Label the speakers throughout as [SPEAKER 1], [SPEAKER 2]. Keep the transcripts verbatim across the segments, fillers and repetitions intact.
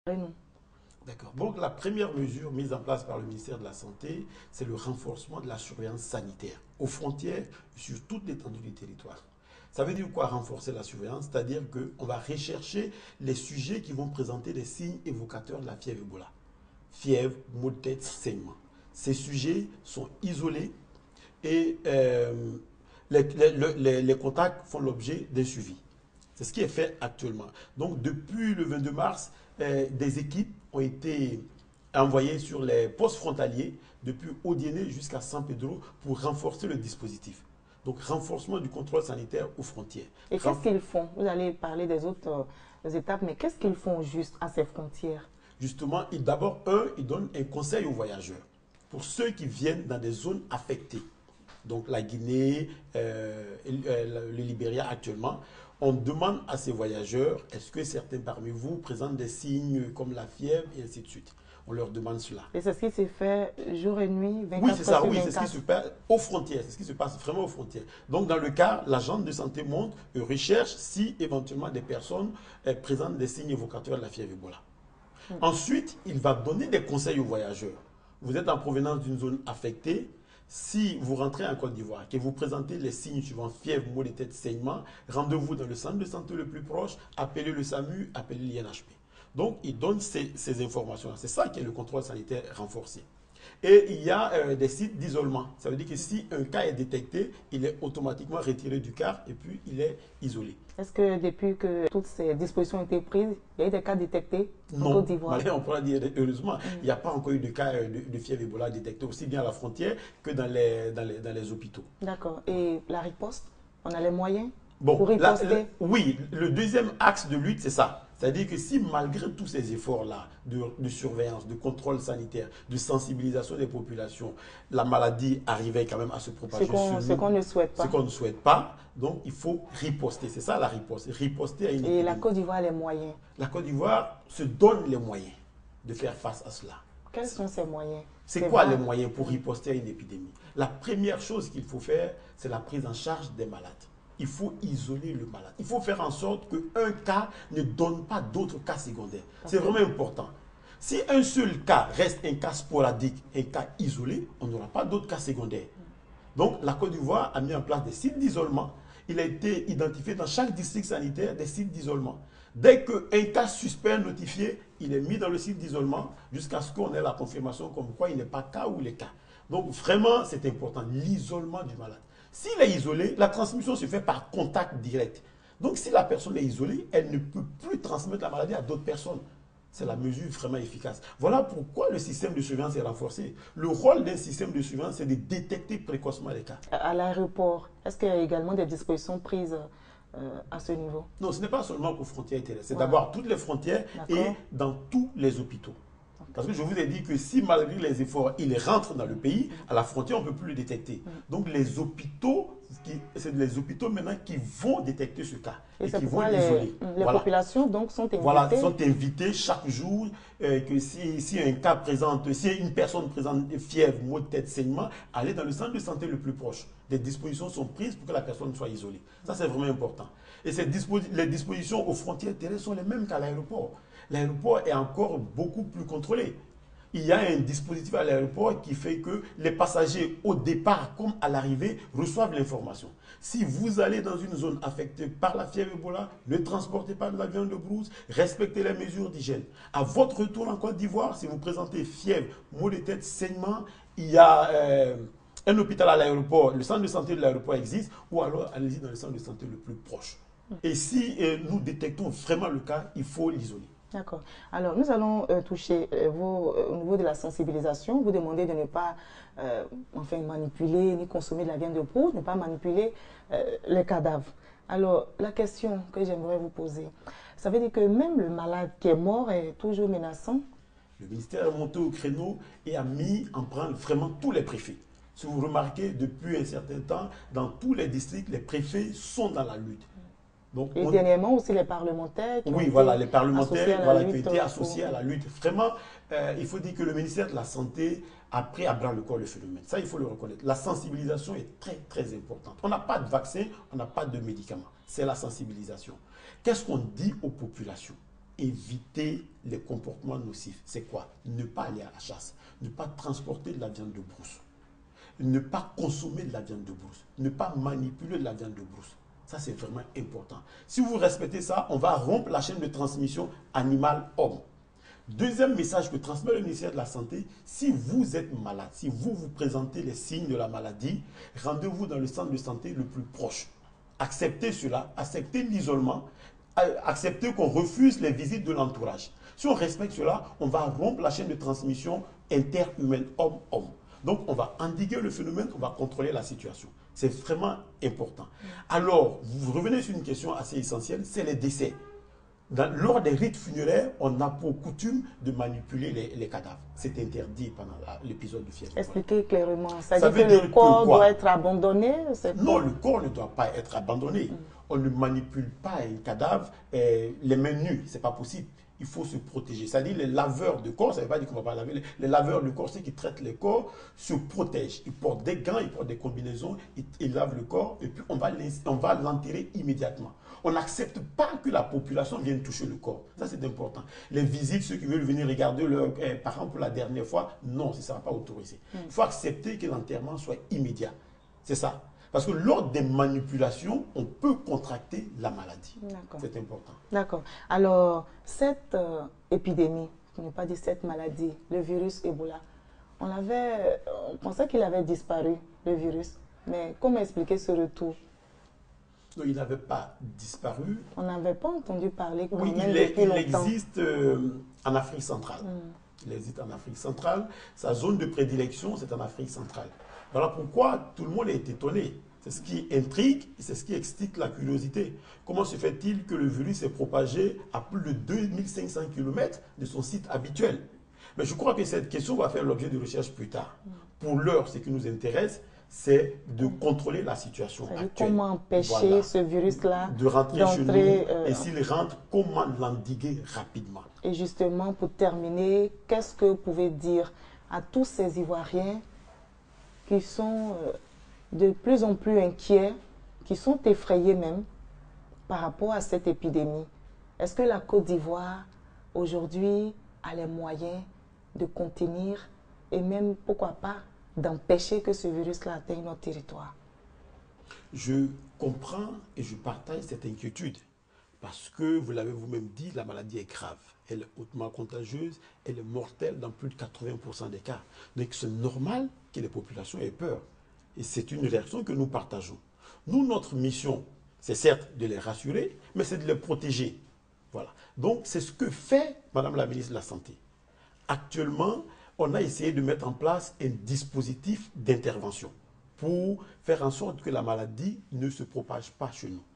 [SPEAKER 1] Non.
[SPEAKER 2] D'accord. Donc la première mesure mise en place par le ministère de la Santé, c'est le renforcement de la surveillance sanitaire aux frontières et sur toute l'étendue du territoire. Ça veut dire quoi renforcer la surveillance? C'est-à-dire qu'on va rechercher les sujets qui vont présenter des signes évocateurs de la fièvre Ebola. Fièvre, maux de tête, saignement. Ces sujets sont isolés et euh, les, les, les, les contacts font l'objet d'un suivi. C'est ce qui est fait actuellement. Donc, depuis le vingt-deux mars, euh, des équipes ont été envoyées sur les postes frontaliers, depuis Odiéné jusqu'à San Pedro, pour renforcer le dispositif. Donc, renforcement du contrôle sanitaire aux frontières.
[SPEAKER 1] Et qu'est-ce qu'ils font? Vous allez parler des autres euh, étapes, mais qu'est-ce qu'ils font juste à ces frontières?
[SPEAKER 2] Justement, d'abord, un, ils donnent un conseil aux voyageurs. Pour ceux qui viennent dans des zones affectées, donc la Guinée, euh, le Libéria actuellement, on demande à ces voyageurs, est-ce que certains parmi vous présentent des signes comme la fièvre et ainsi de suite. On leur demande cela.
[SPEAKER 1] Et c'est ce qui s'est fait jour et nuit, vingt-quatre
[SPEAKER 2] Oui, c'est ça,
[SPEAKER 1] sur
[SPEAKER 2] oui, c'est ce qui
[SPEAKER 1] vingt-quatre.
[SPEAKER 2] se passe aux frontières, c'est ce qui se passe vraiment aux frontières. Donc, dans le cas, l'agent de santé monte et recherche si éventuellement des personnes eh, présentent des signes évocateurs de la fièvre Ebola. Mmh. Ensuite, il va donner des conseils aux voyageurs. Vous êtes en provenance d'une zone affectée. Si vous rentrez en Côte d'Ivoire, que vous présentez les signes suivants, fièvre, maux de tête, saignement, rendez-vous dans le centre de santé le plus proche, appelez le SAMU, appelez l'I N H P. Donc, il donne ces, ces informations-là. C'est ça qui est le contrôle sanitaire renforcé. Et il y a euh, des sites d'isolement. Ça veut dire que si un cas est détecté, il est automatiquement retiré du car et puis il est isolé.
[SPEAKER 1] Est-ce que depuis que toutes ces dispositions ont été prises, il y a eu des cas détectés en Côte d'Ivoire?
[SPEAKER 2] Non, on pourra dire heureusement, mm. il n'y a pas encore eu de cas de, de fièvre Ebola détectés aussi bien à la frontière que dans les, dans les, dans les hôpitaux.
[SPEAKER 1] D'accord. Et la riposte, on a les moyens
[SPEAKER 2] bon,
[SPEAKER 1] pour riposter?
[SPEAKER 2] la, la, Oui, le deuxième axe de lutte, c'est ça. C'est-à-dire que si malgré tous ces efforts-là de, de surveillance, de contrôle sanitaire, de sensibilisation des populations, la maladie arrivait quand même à se propager.
[SPEAKER 1] Ce qu'on qu ne souhaite pas.
[SPEAKER 2] Ce qu'on ne souhaite pas. Donc, il faut riposter. C'est ça la riposte. Riposter à une
[SPEAKER 1] Et épidémie. La Côte d'Ivoire a les moyens?
[SPEAKER 2] La Côte d'Ivoire se donne les moyens de faire face à cela.
[SPEAKER 1] Quels sont ces moyens?
[SPEAKER 2] C'est quoi vrai? Les moyens pour riposter à une épidémie? La première chose qu'il faut faire, c'est la prise en charge des malades. Il faut isoler le malade. Il faut faire en sorte qu'un cas ne donne pas d'autres cas secondaires. C'est vraiment important. Si un seul cas reste un cas sporadique, un cas isolé, on n'aura pas d'autres cas secondaires. Donc, la Côte d'Ivoire a mis en place des sites d'isolement. Il a été identifié dans chaque district sanitaire des sites d'isolement. Dès qu'un cas suspect notifié, il est mis dans le site d'isolement jusqu'à ce qu'on ait la confirmation comme quoi il n'est pas cas ou les cas. Donc, vraiment, c'est important, l'isolement du malade. S'il est isolé, la transmission se fait par contact direct. Donc, si la personne est isolée, elle ne peut plus transmettre la maladie à d'autres personnes. C'est la mesure vraiment efficace. Voilà pourquoi le système de surveillance est renforcé. Le rôle d'un système de surveillance, c'est de détecter précocement les cas.
[SPEAKER 1] À l'aéroport, est-ce qu'il y a également des dispositions prises euh, à ce niveau?
[SPEAKER 2] Non, ce n'est pas seulement aux frontières terrestres. C'est d'abord toutes les frontières et dans tous les hôpitaux. Parce que je vous ai dit que si malgré les efforts, il rentre dans le pays, à la frontière, on ne peut plus le détecter. Donc les hôpitaux, c'est les hôpitaux maintenant qui vont détecter ce cas et, et qui vont l'isoler.
[SPEAKER 1] Les, les voilà. populations donc sont invitées.
[SPEAKER 2] Voilà, sont invitées chaque jour euh, que si, si un cas présente, si une personne présente fièvre, maux de tête, saignement, aller dans le centre de santé le plus proche. Des dispositions sont prises pour que la personne soit isolée. Ça, c'est vraiment important. Et ces dispo les dispositions aux frontières terrestres sont les mêmes qu'à l'aéroport. L'aéroport est encore beaucoup plus contrôlé. Il y a un dispositif à l'aéroport qui fait que les passagers, au départ comme à l'arrivée, reçoivent l'information. Si vous allez dans une zone affectée par la fièvre Ebola, ne transportez pas de la viande de brousse, respectez les mesures d'hygiène. À votre retour en Côte d'Ivoire, si vous présentez fièvre, maux de tête, saignement, il y a euh, un hôpital à l'aéroport, le centre de santé de l'aéroport existe, ou alors allez-y dans le centre de santé le plus proche. Et si euh, nous détectons vraiment le cas, il faut l'isoler.
[SPEAKER 1] D'accord. Alors, nous allons euh, toucher euh, vos, euh, au niveau de la sensibilisation. Vous demandez de ne pas euh, enfin, manipuler ni consommer de la viande de brousse, ne pas manipuler euh, les cadavres. Alors, la question que j'aimerais vous poser, ça veut dire que même le malade qui est mort est toujours menaçant?
[SPEAKER 2] Le ministère est monté au créneau et a mis en branle vraiment tous les préfets. Si vous remarquez, depuis un certain temps, dans tous les districts, les préfets sont dans la lutte.
[SPEAKER 1] Donc, et on... dernièrement aussi les parlementaires qui
[SPEAKER 2] oui,
[SPEAKER 1] ont
[SPEAKER 2] voilà,
[SPEAKER 1] été
[SPEAKER 2] les parlementaires voilà, qui ont été associés
[SPEAKER 1] pour...
[SPEAKER 2] à la lutte. Vraiment, euh, il faut dire que le ministère de la Santé a pris à bras le corps le phénomène. Ça, il faut le reconnaître. La sensibilisation est très, très importante. On n'a pas de vaccin, on n'a pas de médicaments. C'est la sensibilisation. Qu'est-ce qu'on dit aux populations? éviter les comportements nocifs. C'est quoi? Ne pas aller à la chasse, ne pas transporter de la viande de brousse, ne pas consommer de la viande de brousse, ne pas manipuler de la viande de brousse. Ça, c'est vraiment important. Si vous respectez ça, on va rompre la chaîne de transmission animal-homme. Deuxième message que transmet le ministère de la Santé, si vous êtes malade, si vous vous présentez les signes de la maladie, rendez-vous dans le centre de santé le plus proche. Acceptez cela, acceptez l'isolement, acceptez qu'on refuse les visites de l'entourage. Si on respecte cela, on va rompre la chaîne de transmission interhumaine homme-homme. Donc, on va endiguer le phénomène, on va contrôler la situation. C'est vraiment important. Alors, vous revenez sur une question assez essentielle, c'est les décès. Dans, lors des rites funéraires, on a pour coutume de manipuler les, les cadavres. C'est interdit pendant l'épisode de fièvre.
[SPEAKER 1] Expliquez clairement. Ça,
[SPEAKER 2] Ça
[SPEAKER 1] veut dire
[SPEAKER 2] veut
[SPEAKER 1] que
[SPEAKER 2] dire
[SPEAKER 1] le corps
[SPEAKER 2] que quoi?
[SPEAKER 1] doit être abandonné?
[SPEAKER 2] Non, le corps ne doit pas être abandonné. Mm. On ne manipule pas un cadavre euh, les mains nues. Ce n'est pas possible. Il faut se protéger. C'est-à-dire les laveurs de corps, ça ne veut pas dire qu'on ne va pas laver. Les, les laveurs de corps, ceux qui traitent les corps, se protègent. Ils portent des gants, ils portent des combinaisons, ils, ils lavent le corps et puis on va l'enterrer immédiatement. On n'accepte pas que la population vienne toucher le corps. Ça, c'est important. Les visites, ceux qui veulent venir regarder leurs eh, parents pour la dernière fois, non, ça ne sera pas autorisé. Il mm. faut accepter que l'enterrement soit immédiat. C'est ça. Parce que lors des manipulations, on peut contracter la maladie. C'est important.
[SPEAKER 1] D'accord. Alors, cette euh, épidémie, pour ne pas dire cette maladie, le virus Ebola, on, avait, on pensait qu'il avait disparu, le virus. Mais comment expliquer ce retour?
[SPEAKER 2] Non, il n'avait pas disparu.
[SPEAKER 1] On n'avait pas entendu parler quand
[SPEAKER 2] oui,
[SPEAKER 1] même
[SPEAKER 2] il, est,
[SPEAKER 1] depuis
[SPEAKER 2] il
[SPEAKER 1] longtemps.
[SPEAKER 2] existe euh, en Afrique centrale.
[SPEAKER 1] Mm.
[SPEAKER 2] Il existe en Afrique centrale. Sa zone de prédilection, c'est en Afrique centrale. Voilà pourquoi tout le monde est étonné. C'est ce qui intrigue, c'est ce qui excite la curiosité. Comment se fait-il que le virus s'est propagé à plus de deux mille cinq cents kilomètres de son site habituel? Mais je crois que cette question va faire l'objet de recherches plus tard. Mm. Pour l'heure, ce qui nous intéresse, c'est de contrôler la situation actuelle.
[SPEAKER 1] Comment empêcher voilà. ce virus-là
[SPEAKER 2] de rentrer chez nous euh, et s'il rentre, comment l'endiguer rapidement.
[SPEAKER 1] Et justement, pour terminer, qu'est-ce que vous pouvez dire à tous ces Ivoiriens qui sont euh, de plus en plus inquiets, qui sont effrayés même par rapport à cette épidémie? Est-ce que la Côte d'Ivoire, aujourd'hui, a les moyens de contenir et même, pourquoi pas, d'empêcher que ce virus-là atteigne notre territoire?
[SPEAKER 2] Je comprends et je partage cette inquiétude parce que, vous l'avez vous-même dit, la maladie est grave. Elle est hautement contagieuse, elle est mortelle dans plus de quatre-vingts pour cent des cas. Donc c'est normal que les populations aient peur. Et c'est une réaction que nous partageons. Nous, notre mission, c'est certes de les rassurer, mais c'est de les protéger. Voilà. Donc c'est ce que fait Madame la ministre de la Santé. Actuellement, on a essayé de mettre en place un dispositif d'intervention pour faire en sorte que la maladie ne se propage pas chez nous.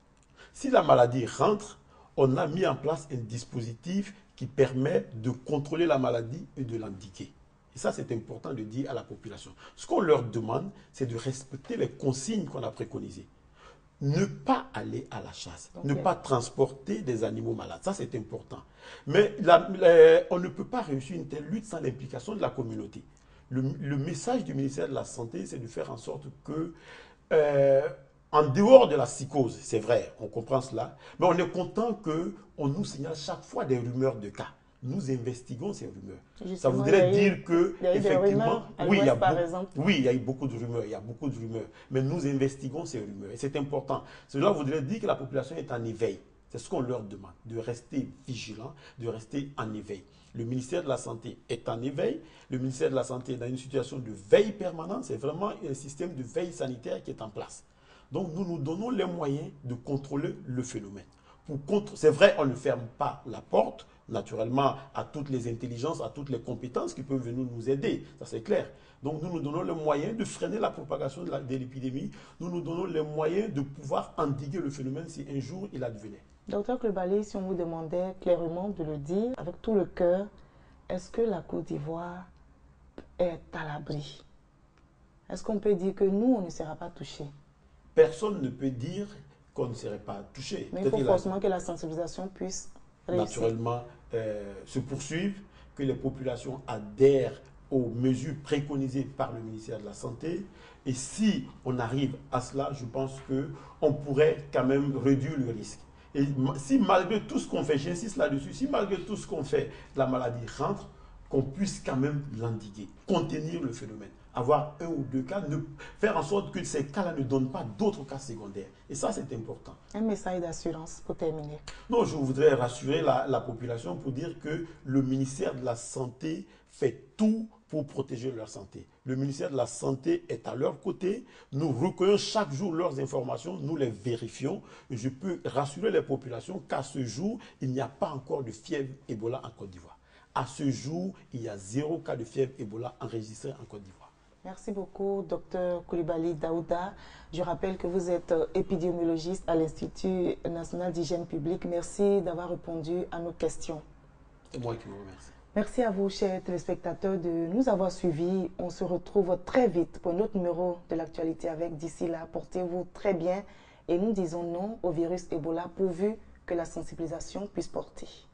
[SPEAKER 2] Si la maladie rentre, on a mis en place un dispositif qui permet de contrôler la maladie et de l'endiguer. Et ça, c'est important de dire à la population. Ce qu'on leur demande, c'est de respecter les consignes qu'on a préconisées. Ne pas aller à la chasse, okay. ne pas transporter des animaux malades. Ça, c'est important. Mais la, la, on ne peut pas réussir une telle lutte sans l'implication de la communauté. Le, le message du ministère de la Santé, c'est de faire en sorte que, euh, en dehors de la psychose, c'est vrai, on comprend cela, mais on est content qu'on nous signale chaque fois des rumeurs de cas. Nous investiguons ces rumeurs. Justement, ça voudrait dire eu, que,
[SPEAKER 1] il y a eu effectivement, des rumeurs à
[SPEAKER 2] oui, il y a
[SPEAKER 1] par
[SPEAKER 2] beaucoup,
[SPEAKER 1] exemple.
[SPEAKER 2] oui, il y a eu beaucoup de rumeurs, il y a beaucoup de rumeurs, mais nous investiguons ces rumeurs et c'est important. Cela voudrait dire que la population est en éveil. C'est ce qu'on leur demande, de rester vigilant, de rester en éveil. Le ministère de la Santé est en éveil. Le ministère de la Santé est dans une situation de veille permanente. C'est vraiment un système de veille sanitaire qui est en place. Donc, nous nous donnons les moyens de contrôler le phénomène. C'est vrai, on ne ferme pas la porte, naturellement, à toutes les intelligences, à toutes les compétences qui peuvent venir nous aider. Ça, c'est clair. Donc, nous nous donnons les moyens de freiner la propagation de l'épidémie. Nous nous donnons les moyens de pouvoir endiguer le phénomène si un jour il advenait.
[SPEAKER 1] Docteur Coulibaly, si on vous demandait clairement de le dire, avec tout le cœur, est-ce que la Côte d'Ivoire est à l'abri? Est-ce qu'on peut dire que nous, on ne sera pas touchés?
[SPEAKER 2] Personne ne peut dire qu'on ne serait pas touché.
[SPEAKER 1] Mais il faut forcément la... que la sensibilisation puisse réussir.
[SPEAKER 2] Naturellement, euh, se poursuivre, que les populations adhèrent aux mesures préconisées par le ministère de la Santé. Et si on arrive à cela, je pense qu'on pourrait quand même réduire le risque. Et si malgré tout ce qu'on fait, j'insiste là-dessus, si malgré tout ce qu'on fait, la maladie rentre, qu'on puisse quand même l'endiguer, contenir le phénomène, avoir un ou deux cas, ne, faire en sorte que ces cas-là ne donnent pas d'autres cas secondaires. Et ça, c'est important.
[SPEAKER 1] Un message d'assurance pour terminer.
[SPEAKER 2] Non, je voudrais rassurer la, la population pour dire que le ministère de la Santé fait tout pour protéger leur santé. Le ministère de la Santé est à leur côté. Nous recueillons chaque jour leurs informations, nous les vérifions. Et je peux rassurer les populations qu'à ce jour, il n'y a pas encore de fièvre Ebola en Côte d'Ivoire. À ce jour, il y a zéro cas de fièvre Ebola enregistré en Côte d'Ivoire.
[SPEAKER 1] Merci beaucoup, docteur Coulibaly Daouda. Je rappelle que vous êtes épidémiologiste à l'Institut national d'hygiène publique. Merci d'avoir répondu à nos questions.
[SPEAKER 2] C'est moi qui vous remercie.
[SPEAKER 1] Merci à vous, chers téléspectateurs, de nous avoir suivis. On se retrouve très vite pour un autre numéro de l'actualité avec. D'ici là, portez-vous très bien et nous disons non au virus Ebola pourvu que la sensibilisation puisse porter.